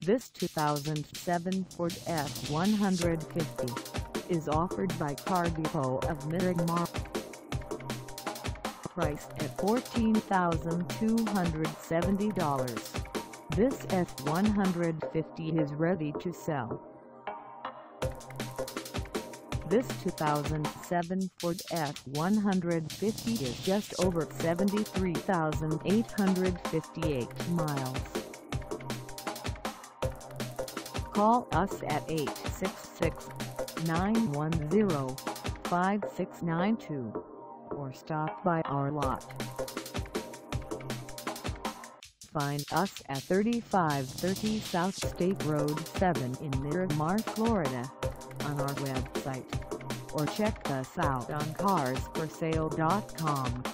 This 2007 Ford F-150 is offered by Car Depot of Miramar. Priced at $14,270, this F-150 is ready to sell. This 2007 Ford F-150 is just over 73,858 miles. Call us at 866-910-5692 or stop by our lot. Find us at 3530 South State Road 7 in Miramar, Florida, on our website, or check us out on carsforsale.com.